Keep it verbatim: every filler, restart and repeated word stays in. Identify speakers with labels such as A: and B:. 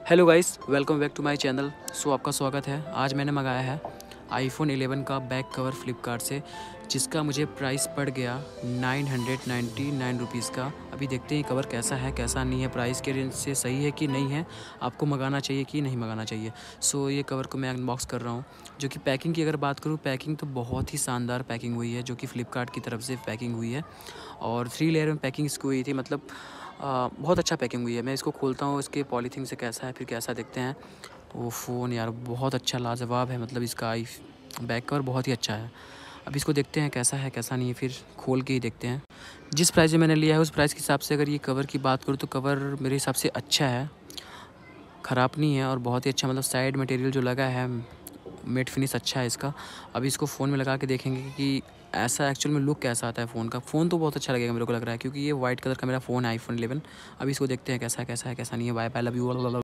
A: Hello guys, welcome back to my channel. So आपका स्वागत है। आज मैंने मंगाया है आईफोन इलेवन का बैक कवर फ्लिपकार्ट से, जिसका मुझे प्राइस पड़ गया nine hundred ninety nine rupees का। अभी देखते हैं कवर कैसा है कैसा नहीं है, प्राइस के रेंज से सही है कि नहीं है, आपको मंगाना चाहिए कि नहीं मंगाना चाहिए। सो ये कवर को मैं अनबॉक्स कर रहा हूँ। जो कि पैकिंग की अगर बात करूँ, पैकिंग तो बहुत ही शानदार पैकिंग हुई है, जो कि फ़्लिपकार्ट की तरफ से पैकिंग हुई है और थ्री लेयर में पैकिंग इसकी हुई थी। मतलब आ, बहुत अच्छा पैकिंग हुई है। मैं इसको खोलता हूँ, इसके पॉलीथीन से कैसा है फिर कैसा देखते हैं। वो फ़ोन यार बहुत अच्छा लाजवाब है, मतलब इसका आई बैक कवर बहुत ही अच्छा है। अब इसको देखते हैं कैसा है कैसा नहीं है, फिर खोल के ही देखते हैं। जिस प्राइस में मैंने लिया है उस प्राइस के हिसाब से अगर ये कवर की बात करूँ तो कवर मेरे हिसाब से अच्छा है, ख़राब नहीं है और बहुत ही अच्छा। मतलब साइड मटेरियल जो लगा है, मेट फिनिश अच्छा है इसका। अभी इसको फ़ोन में लगा के देखेंगे कि ऐसा एक्चुअल में लुक कैसा आता है फ़ोन का। फ़ोन तो बहुत अच्छा लगेगा मेरे को लग रहा है, क्योंकि ये वाइट कलर का मेरा फ़ोन है आईफोन इलेवन। अभी इसको देखते हैं कैसा है कैसा है कैसा नहीं है। Bye bye, love you.